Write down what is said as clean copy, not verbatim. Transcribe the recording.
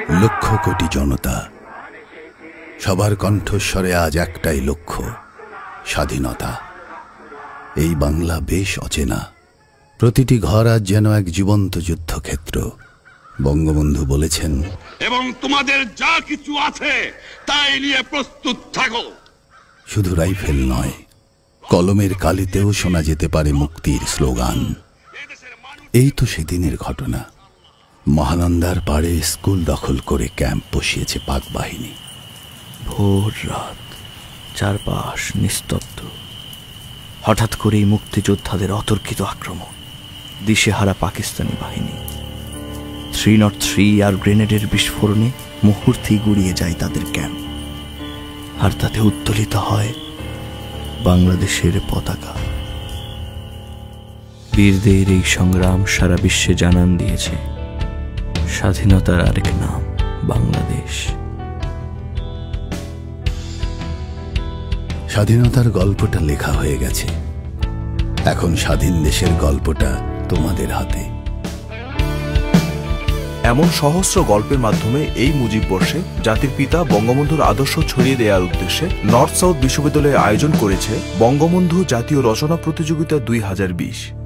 লক্ষ কোটি জনতা, সবার কণ্ঠস্বরে আজ একটাই লক্ষ্য, স্বাধীনতা। এই বাংলা বেশ অচেনা, প্রতিটি ঘর আজ যেন এক জীবন্ত যুদ্ধক্ষেত্র। বঙ্গবন্ধু বলেছেন, এবং তোমাদের যা কিছু আছে তাই নিয়ে প্রস্তুত থাকো। শুধু রাইফেল নয়, কলমের কালিতেও শোনা যেতে পারে মুক্তির স্লোগান। এই তো সেদিনের ঘটনা। মহানন্দার পাড়ে স্কুল দখল করে ক্যাম্প বসিয়েছে পাক বাহিনী। ভোর রাত, চারপাশ নিস্তব্ধ। হঠাৎ করেই মুক্তিযোদ্ধাদের অতর্কিত আক্রমণ, দিশেহারা পাকিস্তানি বাহিনী। 303 আর গ্রেনেডের বিস্ফোরণে মুহূর্তেই গুড়িয়ে যায় তাদের ক্যাম্প, আর তাতে উত্তোলিত হয় বাংলাদেশের পতাকা। বীরদের এই সংগ্রাম সারা বিশ্বে জানান দিয়েছে স্বাধীনতার আরেক নাম বাংলাদেশ। স্বাধীনতার গল্পটা লেখা হয়ে গেছে, এখন স্বাধীন দেশের গল্পটা তোমাদের হাতে। এমন সহস্র গল্পের মাধ্যমে এই মুজিব বর্ষে জাতির পিতা বঙ্গবন্ধুর আদর্শ ছড়িয়ে দেওয়ার উদ্দেশ্যে নর্থ সাউথ বিশ্ববিদ্যালয়ে আয়োজন করেছে বঙ্গবন্ধু জাতীয় রচনা প্রতিযোগিতা 2020।